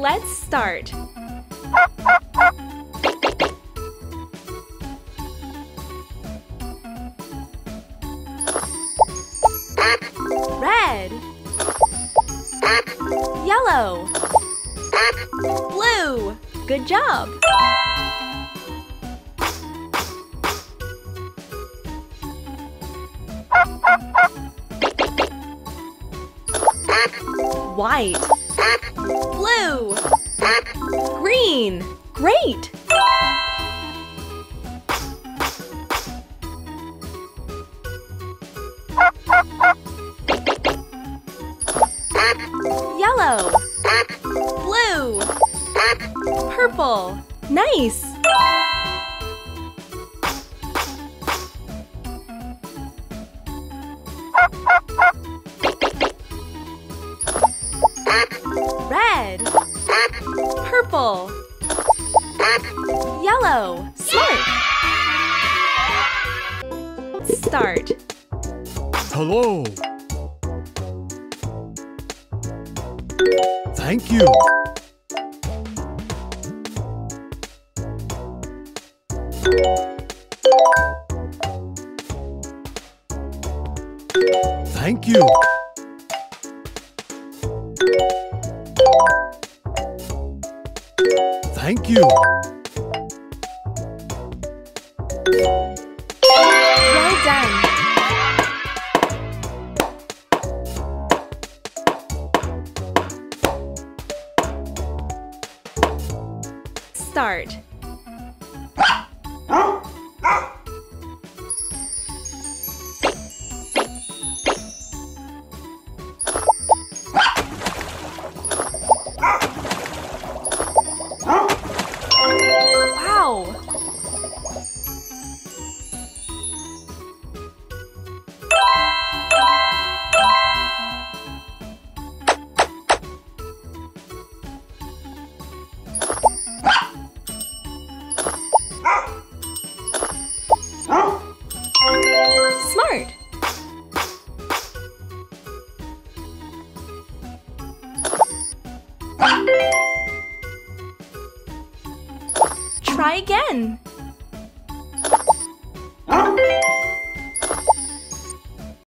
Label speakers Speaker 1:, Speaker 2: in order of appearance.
Speaker 1: Let's start. Red, yellow, blue. Good job. White, blue, green. Great! Yellow, blue, purple. Nice! Red, purple, yellow. Smart! Start.
Speaker 2: Hello. Thank you. Thank you. Thank you.
Speaker 1: Well done. Start. Wow! Smart! Try again.